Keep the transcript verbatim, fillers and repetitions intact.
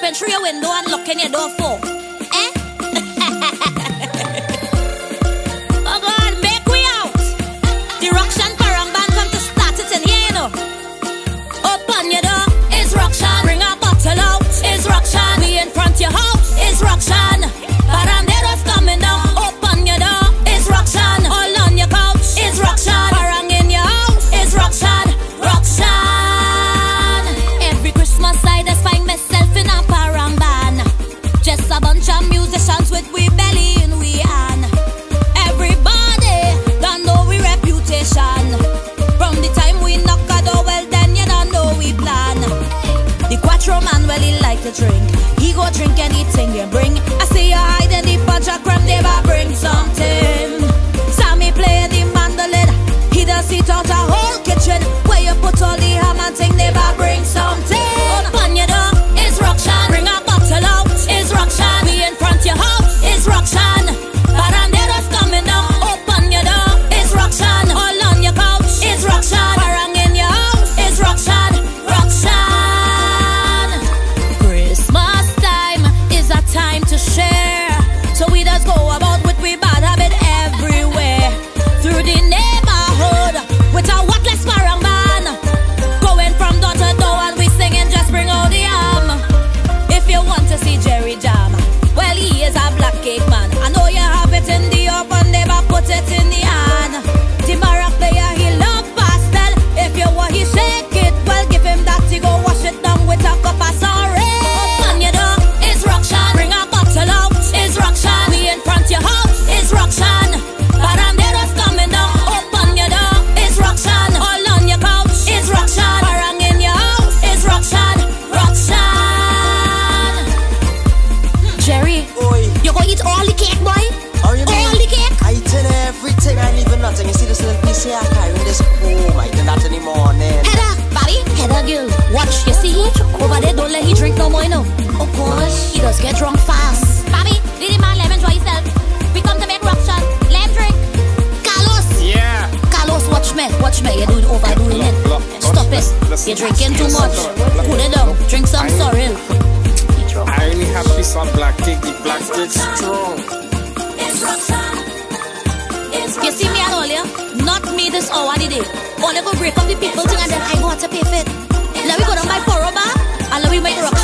open through your window and look in your door for? Eh? Oh God, make we out. The Ruction Parang Band come to start it in here, you know. Open your door, it's Ruction. Bring a bottle out, it's Ruction. Me in front your house, it's Ruction. Paranderos coming down, open your door, it's Ruction. All on your couch, it's Ruction. Parang in your house, it's Ruction. Ruction. Every Christmas I just find myself in a Parang Band. Just a bunch of musicians with we belly in we hand. Everybody don't know we reputation. From the time we knock a door, well then you don't know we plan. The Quattro man, well he like to drink. He go drink anything you bring. I see you hide in the punch of creme, never bring something. Sammy play the mandolin. He does sit out a whole kitchen. Where you put all the ham and thing, never bring something. Open your door, it's Ruction. Bring a bottle out, it's Ruction. Me in front your house, it's Ruction. Paranderos coming down, open your door, it's Ruction. All on your couch, it's Ruction. Parang in your house, it's Ruction. Ruction. Christmas time is a time to share. So we just go about with we bad habit everywhere. Through the neighborhood with a whatless Parang Band. Going from door to door and we singing just bring out the arm. If you want to see Jerry Jam, well he is a black cake man. I know you have it in the oven, never put it in the hand. The Marac player, he love pastel. If you want he shake it, well give him that, he go wash it down with a cup of sorry. Open your door, it's Ruction. Bring a bottle out, it's Ruction. Me in front your house, it's Ruction. Paranderos coming down, open your door, it's Ruction. All on your couch, it's Ruction. Parang in your house, it's Ruction. Ruction. Jerry, Oi, you go eat all the cake, boy? how you All mean? the cake? I eating everything, I leaving nothing. You see this little piece here, carrying this home. I do that in the morning. Heather, Bobby, Heather girl, watch, you see, over there, don't let he drink no more, you know. Of course, he does get drunk fast. Bobby, leave the man, let him enjoy himself. We come to make Ruction, let him drink. Carlos, Yeah. Carlos, watch me, watch me, you're doing overdoing it. Look, look, Stop it, listen, listen. you're drinking too much. Listen. Cool it down, drink some I- sorrel. I only have piece of black cake. The black cake strong. You see me and all you? Not me this hour the day. Only go break up the people thing and then I go have to pay for it. Let me go down by Poro Bar and let me make Ruction.